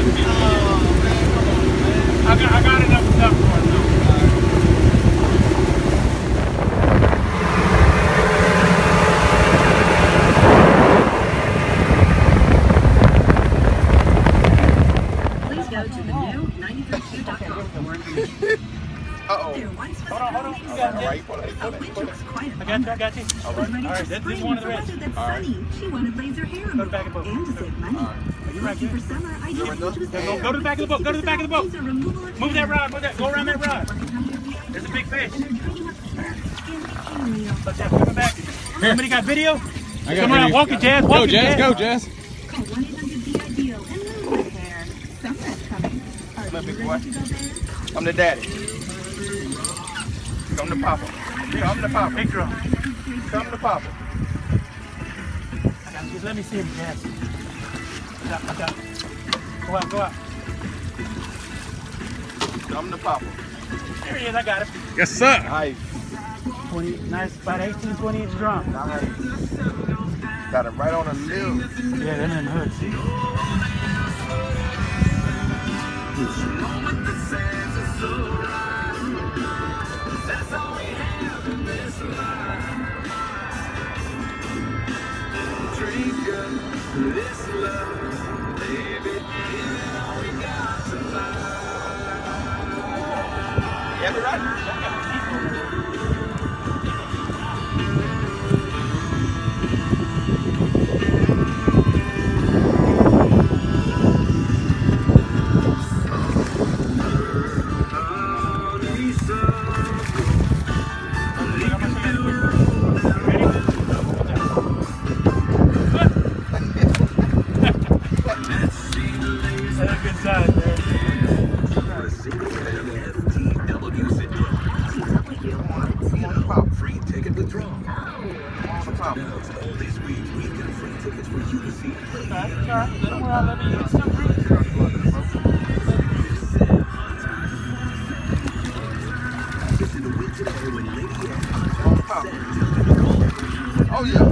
I got enough stuff for it though. Please go to the new 932.com for more information. Uh-oh. Hold on. You got it. I got you. All right. This is one of the reds. All right. She wanted laser hair Go to the back of the boat. and to save money. You right there. For summer, I just Go to the back of the boat. Go to the back of the boat. Move that rod. Go around that rod. There's a big fish. Let's have coming back. Somebody got video? Come on, walk it, Jazz. Walk it, Jazz. Go, Jazz. Call 1-800-BIDEAL and laser hair. Summer's coming. Come on, big boy. I'm the daddy. Come to Papa. Yeah, I'm the Papa. Big drum. Come to Papa. Just let me see him, Jazz. I got it. Go out. Come to Papa. There he is, I got it. Yes, sir. Nice. 20, nice, about 18, 20 inch drum. Nice. Got it right on the lip. Yeah, they're in the hood, see. This love, baby, all we got tonight. Yeah, we're right. Oh yeah.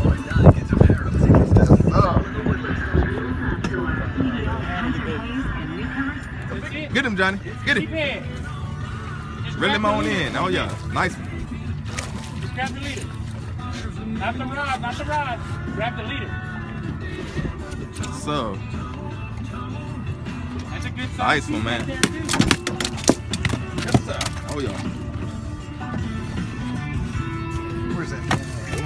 Get him, Johnny. Get him. Reel him on in. Oh yeah. Nice one. Just grab the leader. Not the rod. Grab the leader. So. That's a good size. Nice one, man. Yes, sir. Oh yeah. Where's that?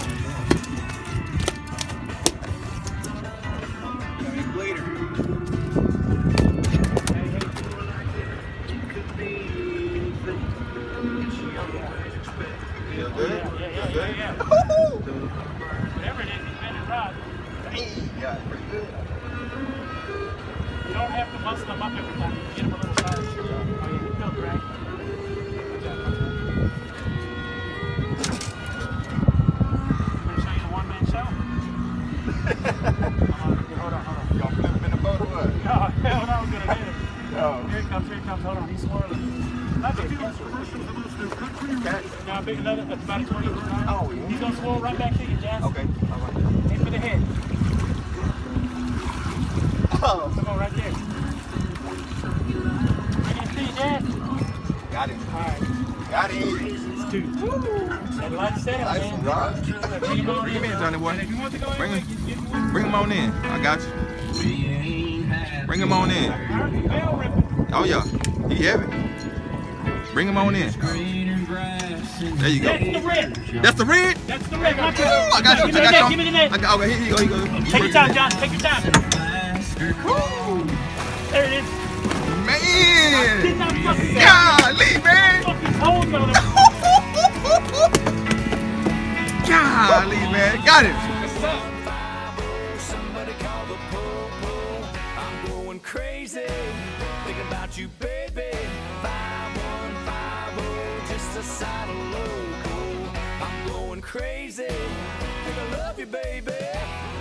Yeah. Whatever it is, he's been in rod. Yeah, pretty good. You don't have to muscle him up every time. You get him a little size. Oh, yeah, he feels great. I'm going to show you the one-man show. Hold on. Y'all flip him in the boat or what? No, hell no, I was going to hit him. No. Here he comes. Hold on, he's swirling. Not big. Now, big another, that's about a 20 inch line. Oh, yeah. He's going to swirl right back to you, Jazz. Okay. All right. Aim for the head. Oh. Come on, right there. Bring it to you, Jazz. Got him. All right. Got him. It's two. I'd like to set him, Nice man. one, Rod. Bring him on Bring him in, Johnny boy. If you want to go Bring in, him. Bring him on in. I got you. Bring him on in. Oh yeah. He heavy. Bring him on in. There you go. That's the red. That's the red? That's the red. Ooh, I got you. Give me the net. Okay, here you go. Take your time, John. Take your time. Woo. There it is. Man. Did not fucking Golly, man. fucking hold on. Golly, man. Got it. Somebody call the po-po. I'm going crazy. Thinking about you, baby. 5150, just a side of local. I'm going crazy. Think I love you, baby.